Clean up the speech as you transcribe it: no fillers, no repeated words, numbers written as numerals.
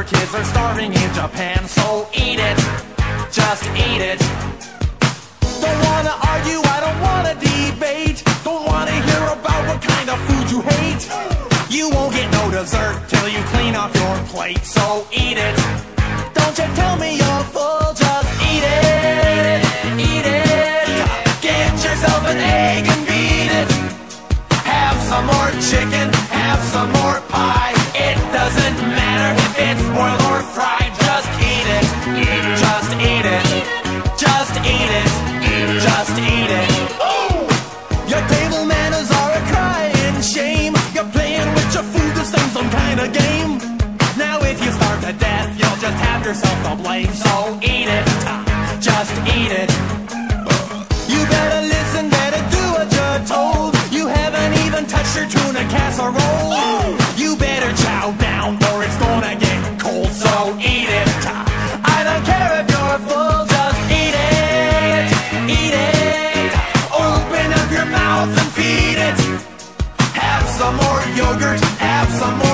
kids are starving in Japan, so eat it, just eat it. Don't wanna argue, I don't wanna debate. Don't wanna hear about what kind of food you hate. You won't get no dessert till you clean off your plate, so eat it. Don't you tell me you're full, just eat it, eat it. Get yourself an egg and beat it. Have some more chicken, have some more pie. It doesn't matter if it's boiled or fried, just eat it, just eat it, just eat it, just eat it. Your table manners are a crying shame. You're playing with your food the same some kind of game. Now if you starve to death, you'll just have yourself to blame. So eat it, just eat it. You better listen, better do what you're told. You haven't even touched your tuna casserole. You better chow down or it's gonna get cold. So eat it. I don't care if you're full, just eat it, eat it. Open up your mouth and feed it. Have some more yogurt, have some more